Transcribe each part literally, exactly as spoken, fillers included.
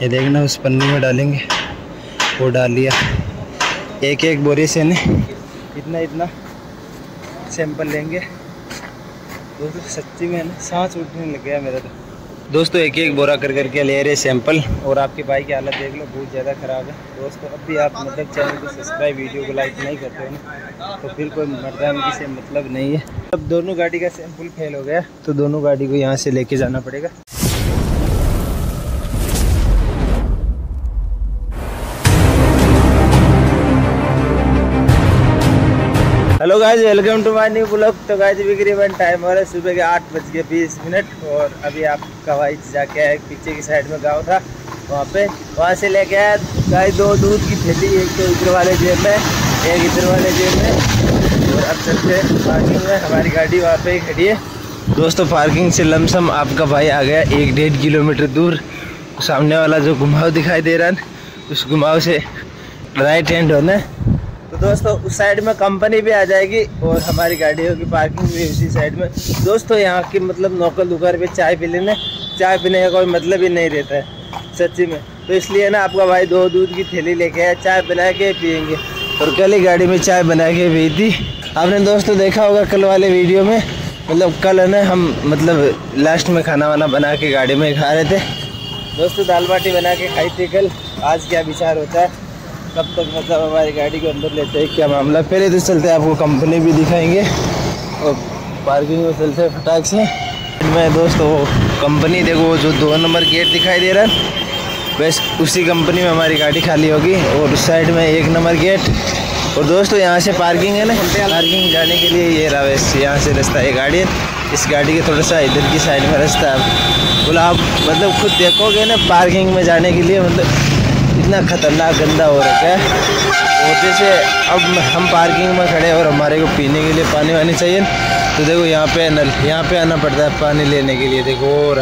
ये देखना उस पन्नी में डालेंगे, वो डाल लिया। एक एक बोरी से ने इतना इतना सैंपल लेंगे। दोस्तों सच्ची में ना सांस उठने लग गया मेरा तो। दोस्तों एक एक बोरा कर करके ले रहे सैंपल, और आपके भाई की हालत देख लो, बहुत ज़्यादा ख़राब है। दोस्तों अब भी आप मतलब चैनल को सब्सक्राइब, वीडियो को लाइक नहीं करते हो ना, तो फिर कोई मर्दानगी से मतलब नहीं है। अब दोनों गाड़ी का सैंपल फेल हो गया, तो दोनों गाड़ी को यहाँ से लेके जाना पड़ेगा। Hello guys, welcome to my new blog. तो गाइस तकरीबन टाइम हो रहा है सुबह के आठ बज के बीस मिनट, और अभी आपका भाई जाके आया पीछे की साइड में गाँव था, वहाँ पे वहाँ से लेके आया गाइस दो दूध की थैली, एक तो इधर वाले जेब में, एक इधर वाले जेब में। और अब चलते पार्किंग में, हमारी गाड़ी वहाँ पे ही खड़ी है। दोस्तों पार्किंग से लमसम आपका भाई आ गया एक डेढ़ किलोमीटर दूर। सामने वाला जो घुमाव दिखाई दे रहा है, उस घुमाव से राइट हैंड होना है। तो दोस्तों उस साइड में कंपनी भी आ जाएगी और हमारी गाड़ी होगी पार्किंग भी उसी साइड में। दोस्तों यहाँ की मतलब नौकर दुकान पे चाय पी लेने, चाय पीने का कोई मतलब ही नहीं रहता है सच्ची में। तो इसलिए ना आपका भाई दो दूध की थैली लेके आया, चाय बना के पियेंगे। और कल ही गाड़ी में चाय बना के पी थी। आपने दोस्तों देखा होगा कल वाले वीडियो में, मतलब कल है ना हम मतलब लास्ट में खाना वाना बना के गाड़ी में खा रहे थे। दोस्तों दाल बाटी बना के खाई थी कल। आज क्या विचार होता है, कब तक मतलब हमारी गाड़ी को अंदर लेते हैं, क्या मामला। पहले तो चलते हैं, आपको कंपनी भी दिखाएंगे और पार्किंग में चलते हैं फटाक से। मैं दोस्तों वो कंपनी देखो, वो जो दो नंबर गेट दिखाई दे रहा है, बस उसी कंपनी में हमारी गाड़ी खाली होगी। और उस साइड में एक नंबर गेट। और दोस्तों यहाँ से पार्किंग है ना, पार्किंग जाने के लिए ये रहा, वैसे यहाँ से रास्ता है। गाड़ी इस गाड़ी के थोड़ा सा इधर की साइड में रास्ता है। बोला आप मतलब खुद देखोगे ना, पार्किंग में जाने के लिए मतलब इतना खतरनाक गंदा हो रखा है। और जैसे अब हम पार्किंग में खड़े और हमारे को पीने के लिए पानी वानी चाहिए, तो देखो यहाँ पे नल, यहाँ पे आना पड़ता है पानी लेने के लिए। देखो और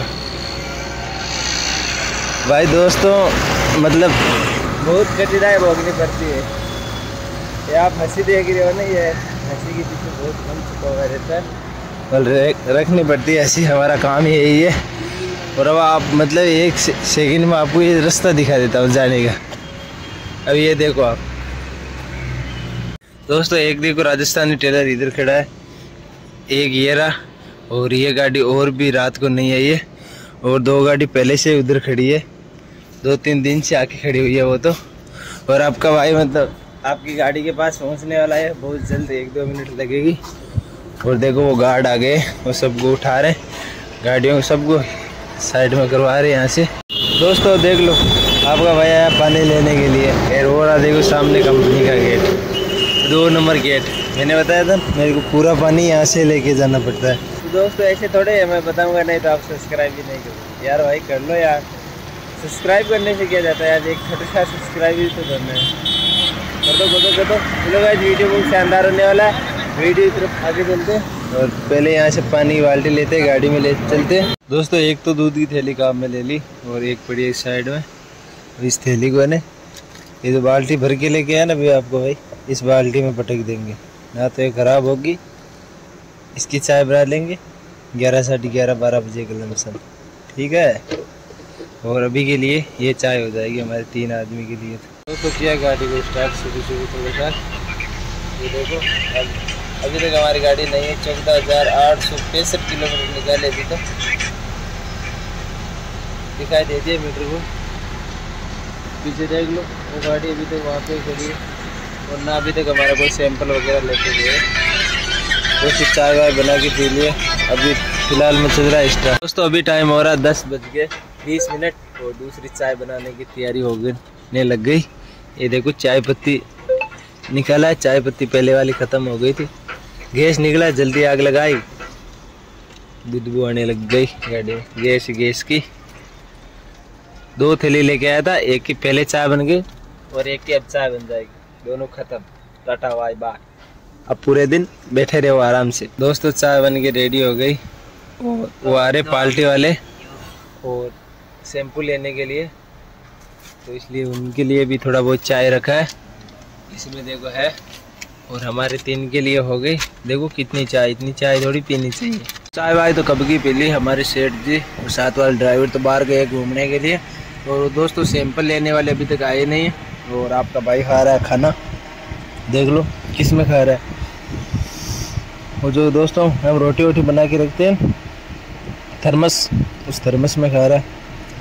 भाई दोस्तों मतलब बहुत कठिनाई भोगनी पड़ती है। ये आप हंसी देख रहे हो ना, ये हंसी के पीछे बहुत कम छुपा हुआ रहता है, और रखनी पड़ती है हंसी, हमारा काम ही यही है। और अब आप मतलब एक सेकंड में आपको ये रास्ता दिखा देता हूँ जाने का। अब ये देखो आप दोस्तों, एक देखो राजस्थानी टेलर इधर खड़ा है, एक ये रहा, और ये गाड़ी और भी रात को नहीं आई है, और दो गाड़ी पहले से उधर खड़ी है, दो तीन दिन से आके खड़ी हुई है वो तो। और आपका भाई मतलब आपकी गाड़ी के पास पहुँचने वाला है बहुत जल्द, एक दो मिनट लगेगी। और देखो वो गार्ड आ गए, वो सबको उठा रहे, गाड़ियों को सबको साइड में करवा रहे यहाँ से। दोस्तों देख लो आपका भाई आया पानी लेने के लिए। और वो रहा देखो सामने कंपनी का गेट, दो नंबर गेट। मैंने बताया था मेरे को पूरा पानी यहाँ से लेके जाना पड़ता है। तो दोस्तों ऐसे थोड़े है, मैं बताऊंगा नहीं तो आप सब्सक्राइब भी नहीं करो यार। भाई कर लो यार, सब्सक्राइब करने से क्या जाता है यार, एक छोटा सा सब्सक्राइब भी तो करना है। कर दो कर दो कर दो। चलो गाइस वीडियो बहुत शानदार होने वाला है, वीडियो की तरफ आगे चलते हैं। और पहले यहाँ से पानी की बाल्टी लेते गाड़ी में ले चलते। दोस्तों एक तो दूध की थैली काम में ले ली, और एक पड़ी है साइड में। इस थैली को ने ये जो बाल्टी भर के लेके आया ना भाई आपको भाई, इस बाल्टी में पटक देंगे ना, तो ये ख़राब होगी। इसकी चाय बना लेंगे ग्यारह साढ़े ग्यारह बारह बजे के लमसम, ठीक है। और अभी के लिए ये चाय हो जाएगी हमारे तीन आदमी के लिए। दोस्तों किया गाड़ी को स्टार्ट शुरू शुरू थोड़ा सा। ये देखो अब अभी तक हमारी गाड़ी नहीं है, चौदह हज़ार आठ सौ पैंसठ किलोमीटर निकाले अभी तक। दिखाई दे दिए मीटर को, पीछे देख लो वो गाड़ी अभी तक वहाँ पे खड़ी है, और ना अभी तक हमारा कोई सैंपल वगैरह लेके गए। वो सिर्फ चाय वाय बना के पी लिए। अभी फिलहाल में चल रहा है स्टार्ट। दोस्तों अभी टाइम हो रहा है दस बज के बीस मिनट, और दूसरी चाय बनाने की तैयारी हो गई लग गई। ये देखो चाय पत्ती निकाला है, चाय पत्ती पहले वाली ख़त्म हो गई थी। गैस निकला, जल्दी आग लगाई, बदबू आने लग गई गाड़ी में गैस गैस की। दो थैली लेके आया था, एक की पहले चाय बन गई और एक की अब चाय बन जाएगी, दोनों खत्म। Tata bye bye. अब पूरे दिन बैठे रहो आराम से। दोस्तों चाय बन के रेडी हो गई, वो आ रहे पार्टी वाले और शैम्पू लेने के लिए, तो इसलिए उनके लिए भी थोड़ा बहुत चाय रखा है इसमें देखो है। और हमारे तीन के लिए हो गई। देखो कितनी चाय, इतनी चाय थोड़ी पीनी चाहिए। चाय वाय तो कब की पी ली हमारे सेठ जी, और साथ वाले ड्राइवर तो बाहर गए घूमने के लिए। और दोस्तों सैंपल लेने वाले अभी तक आए नहीं हैं और आपका भाई खा रहा है खाना, देख लो किस में खा रहा है। और जो दोस्तों हम रोटी वोटी बना के रखते हैं थर्मस, उस थर्मस में खा रहा है।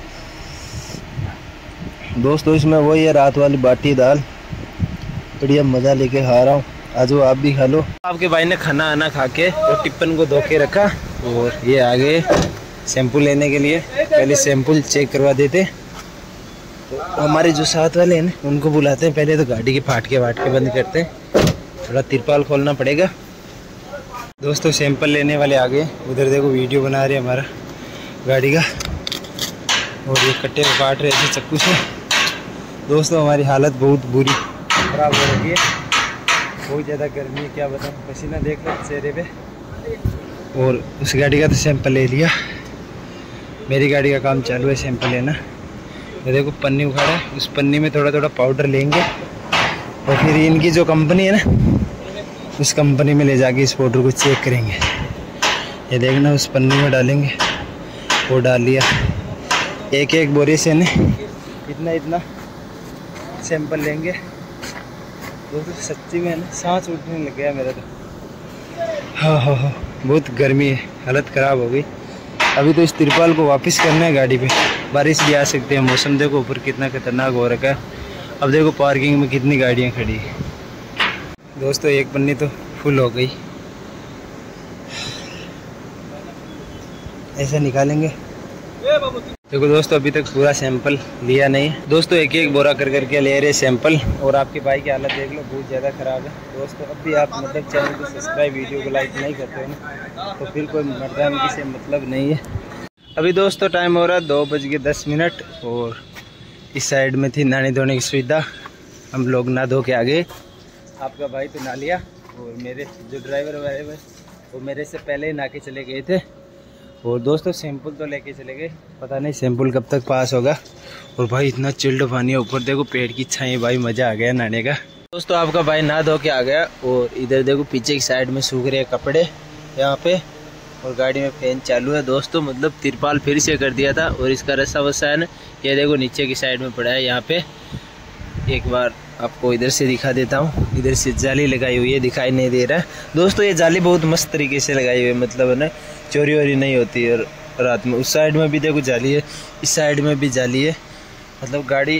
दोस्तों इसमें वही है रात वाली बाटी दाल, बढ़िया मज़ा लेके खा रहा हूँ। आज वो आप भी खा लो। आपके भाई ने खाना आना खा के और टिप्पन को धो के रखा और ये आ गए शैम्पू लेने के लिए। पहले शैम्पू चेक करवा देते, तो हमारे जो साथ वाले हैं ना उनको बुलाते हैं। पहले तो गाड़ी के फाटके वाटके बंद करते हैं, थोड़ा तिरपाल खोलना पड़ेगा। दोस्तों सैंपल लेने वाले आ गए, उधर देखो वीडियो बना रहे हमारा गाड़ी का, और ये कट्टे को काट रहे थे चक्कू से। दोस्तों हमारी हालत बहुत बुरी ख़राब हो रही है, बहुत ज़्यादा गर्मी है, क्या बताऊँ, पसीना देख लो चेहरे पे। और उस गाड़ी का तो सैंपल ले लिया, मेरी गाड़ी का काम चालू है सैंपल लेना। ये देखो पन्नी उखाड़ा है, उस पन्नी में थोड़ा थोड़ा पाउडर लेंगे और फिर इनकी जो कंपनी है ना उस कंपनी में ले जाके इस पाउडर को चेक करेंगे। ये देखना उस पन्नी में डालेंगे, वो डाल लिया। एक एक बोरे से ना इतना इतना सैंपल लेंगे। दोस्तों सच्ची में ना सांस उठने लग गया मेरा तो। हाँ हाँ हाँ बहुत गर्मी है, हालत ख़राब हो गई। अभी तो इस तिरपाल को वापस करना है गाड़ी पे, बारिश भी आ सकती है। मौसम देखो ऊपर कितना खतरनाक हो रखा है। अब देखो पार्किंग में कितनी गाड़ियाँ खड़ी है। दोस्तों एक पन्नी तो फुल हो गई, ऐसे निकालेंगे। देखो दोस्तों अभी तक पूरा सैंपल लिया नहीं है। दोस्तों एक एक बोरा कर करके ले रहे सैंपल। और आपके भाई की हालत देख लो, बहुत ज़्यादा ख़राब है। दोस्तों अब भी आप मतलब चैनल को सब्सक्राइब, वीडियो को लाइक नहीं करते हो ना तो फिर कोई मर्दानगी से मतलब नहीं है। अभी दोस्तों टाइम हो रहा है दो बज के दस मिनट और इस साइड में थी नहाने धोने की सुविधा, हम लोग नहा धो के आ गए। आपका भाई तो नहा लिया और मेरे जो ड्राइवर वाले वो मेरे से पहले ही नहा के चले गए थे। और दोस्तों सैंपल तो लेके चले गए, पता नहीं सैंपल कब तक पास होगा। और भाई इतना चिल्ड पानी है ऊपर, देखो पेड़ की छाई, भाई मज़ा आ गया नहाने का। दोस्तों आपका भाई नहा धो के आ गया और इधर देखो पीछे की साइड में सूख रहे कपड़े यहाँ पे, और गाड़ी में फैन चालू है। दोस्तों मतलब तिरपाल फिर से कर दिया था और इसका रस्सा वस्सा है ना ये देखो नीचे की साइड में पड़ा है। यहाँ पे एक बार आपको इधर से दिखा देता हूँ, इधर से जाली लगाई हुई है, दिखाई नहीं दे रहा है। दोस्तों ये जाली बहुत मस्त तरीके से लगाई हुई है, मतलब है ना चोरी वोरी नहीं होती है। और रात में उस साइड में भी देखो जाली है, इस साइड में भी जाली है। मतलब गाड़ी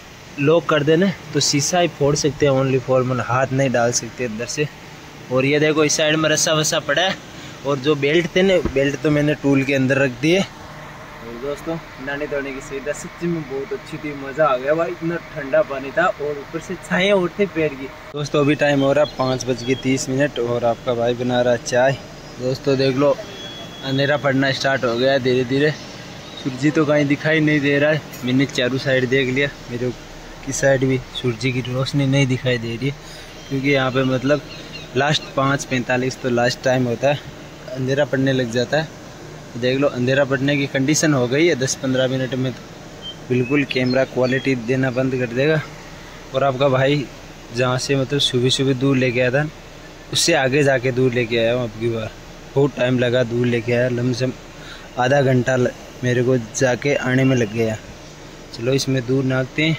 लॉक कर देना तो शीशा ही फोड़ सकते हैं ओनली फॉर, मतलब हाथ नहीं डाल सकते अंदर से। और ये देखो इस साइड में रस्सा वस्सा पड़ा है और जो बेल्ट थे ना बेल्ट तो मैंने टूल के अंदर रख दिए। और दोस्तों नहाने धोने की सुविधा सच्ची में बहुत अच्छी थी, मज़ा आ गया भाई, इतना ठंडा पानी था और ऊपर से छाया उठते पेड़ की। दोस्तों अभी टाइम हो रहा है पाँच बज के तीस मिनट और आपका भाई बना रहा है चाय। दोस्तों देख लो अंधेरा पड़ना स्टार्ट हो गया है धीरे धीरे, सूरज तो कहीं दिखाई नहीं दे रहा है। मैंने चारों साइड देख लिया, मेरे की साइड भी सूरज की रोशनी नहीं दिखाई दे रही है, क्योंकि यहाँ पे मतलब लास्ट पाँच पैंतालीस तो लास्ट टाइम होता है, अंधेरा पड़ने लग जाता है। देख लो अंधेरा पड़ने की कंडीशन हो गई है, दस पंद्रह मिनट में तो बिल्कुल कैमरा क्वालिटी देना बंद कर देगा। और आपका भाई जहाँ से मतलब सुबह सुबह दूध लेके आया था उससे आगे जाके दूध लेके आया हूँ। आपकी बार बहुत टाइम लगा दूध लेके आया, लमसम आधा घंटा मेरे को जाके आने में लग गया। चलो इसमें दूध नापते हैं,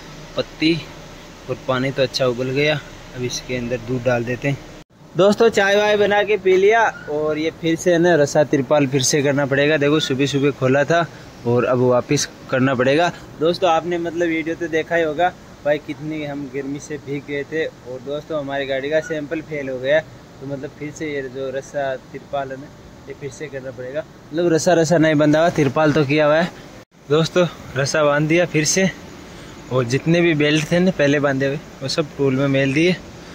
पत्ती और पानी तो अच्छा उबल गया, अब इसके अंदर दूध डाल देते हैं। दोस्तों चाय वाय बना के पी लिया और ये फिर से ना रसा तिरपाल फिर से करना पड़ेगा। देखो सुबह सुबह खोला था और अब वापस करना पड़ेगा। दोस्तों आपने मतलब वीडियो तो देखा ही होगा भाई कितनी हम गर्मी से भीग गए थे। और दोस्तों हमारी गाड़ी का सैंपल फेल हो गया, तो मतलब फिर से ये जो रस्सा तिरपाल है ना ये फिर से करना पड़ेगा। मतलब रस्सा रस्सा नहीं बंधा हुआ, तिरपाल तो किया हुआ है। दोस्तों रस्सा बांध दिया फिर से, और जितने भी बेल्ट थे ना पहले बांधे हुए वो सब टूल में मेल दिए,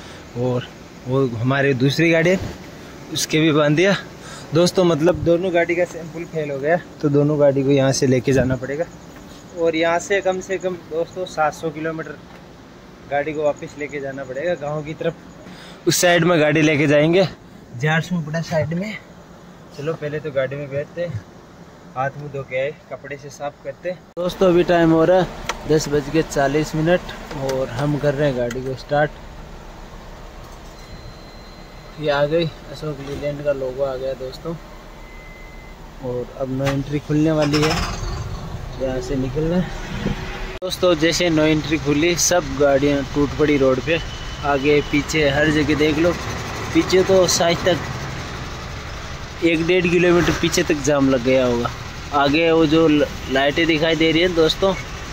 और वो हमारी दूसरी गाड़ी है उसके भी बांध दिया। दोस्तों मतलब दोनों गाड़ी का सैंपल फेल हो गया, तो दोनों गाड़ी को यहाँ से लेके जाना पड़ेगा। और यहाँ से कम से कम दोस्तों सात सौ किलोमीटर गाड़ी को वापस लेके जाना पड़ेगा गांव की तरफ। उस साइड में गाड़ी लेके जाएंगे, झारसू पड़ा साइड में। चलो पहले तो गाड़ी में बैठते, हाथ मुँह धो के आए, कपड़े से साफ करते। दोस्तों अभी टाइम हो रहा है दस बज के चालीस मिनट और हम कर रहे हैं गाड़ी को स्टार्ट। ये आ गई अशोक लीलैंड का लोगो आ गया दोस्तों, और अब नो एंट्री खुलने वाली है। यहाँ से निकलना दोस्तों। जैसे नो एंट्री खुली सब गाड़ियाँ टूट पड़ी रोड पे, आगे पीछे हर जगह देख लो। पीछे तो शायद तक एक डेढ़ किलोमीटर पीछे तक जाम लग गया होगा। आगे वो जो लाइटें दिखाई दे रही हैं दोस्तों,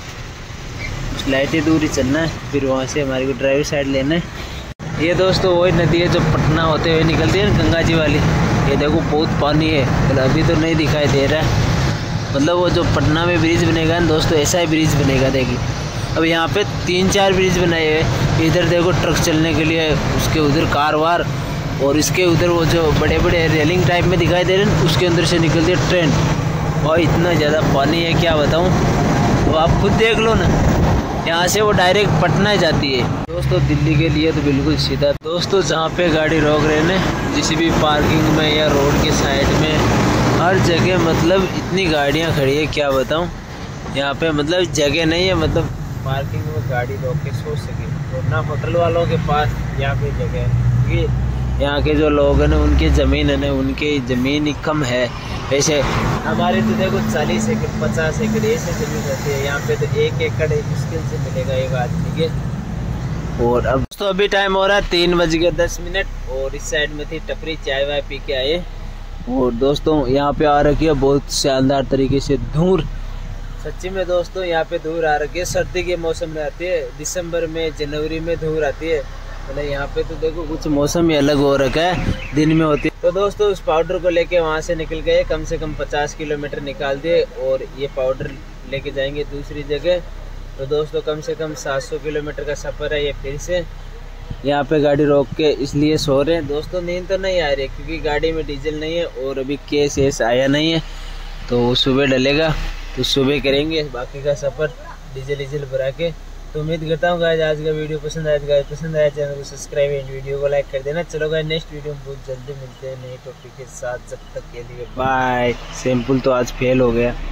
उस लाइटें दूर ही चलना है, फिर वहाँ से हमारे को ड्राइवर साइड लेना है। ये दोस्तों वही नदी है जो पटना होते हुए निकलती है ना, गंगा जी वाली। ये देखो बहुत पानी है, अभी तो नहीं दिखाई दे रहा है। मतलब वो जो पटना में ब्रिज बनेगा ना दोस्तों, ऐसा ही ब्रिज बनेगा। देखिए अब यहाँ पे तीन चार ब्रिज बनाए हुए। इधर देखो ट्रक चलने के लिए, उसके उधर कार वार, और इसके उधर वो जो बड़े बड़े रेलिंग टाइप में दिखाई दे रहे हैं, उसके अंदर से निकलती है ट्रेन। और इतना ज़्यादा पानी है क्या बताऊँ, तो आप खुद देख लो ना। यहाँ से वो डायरेक्ट पटना जाती है दोस्तों, दिल्ली के लिए तो बिल्कुल सीधा। दोस्तों जहाँ पे गाड़ी रोक रहे हैं, जिस भी पार्किंग में या रोड के साइड में, हर जगह मतलब इतनी गाड़ियाँ खड़ी है क्या बताऊँ। यहाँ पे मतलब जगह नहीं है, मतलब पार्किंग में गाड़ी रोक के सो सके। और ना होटल वालों के पास यहाँ पे जगह है, क्योंकि यहाँ के जो लोग हैं ना, उनकी ज़मीन है ना, उनकी ज़मीन ही कम है। वैसे हमारे तो देखो चालीस एकड़ पचास एकड़ ऐसे ज़मीन रहती है, यहाँ पे तो एक एकड़ मुश्किल से मिलेगा एक आदमी के। और अब तो अभी टाइम हो रहा है तीन बज के दस मिनट, और इस साइड में थी टपरी, चाय वाय पी के आए। और दोस्तों यहाँ पे आ रखी है बहुत शानदार तरीके से धूल। सच्ची में दोस्तों यहाँ पे धूल आ रखी है। सर्दी के मौसम में आती है, दिसंबर में जनवरी में धूल आती है। मतलब यहाँ पे तो देखो कुछ मौसम ही अलग हो रखा है, दिन में होती है। तो दोस्तों उस पाउडर को लेके वहाँ से निकल गए, कम से कम पचास किलोमीटर निकाल दिए, और ये पाउडर लेके जाएंगे दूसरी जगह। तो दोस्तों कम से कम सात सौ किलोमीटर का सफ़र है ये। फिर से यहाँ पे गाड़ी रोक के इसलिए सो रहे हैं दोस्तों। नींद तो नहीं आ रही क्योंकि गाड़ी में डीजल नहीं है, और अभी केस एस आया नहीं है, तो सुबह डलेगा तो सुबह करेंगे बाकी का सफ़र डीजल डीजल भरा के। तो उम्मीद करता हूँ गाइस आज का वीडियो पसंद आया। गाइस पसंद आया चैनल को सब्सक्राइब एंड वीडियो को लाइक कर देना। चलो गाइस नेक्स्ट वीडियो में बहुत जल्दी मिलते हैं नए टॉपिक के साथ। जब तक के लिए बाय। सैंपल तो आज फेल हो गया।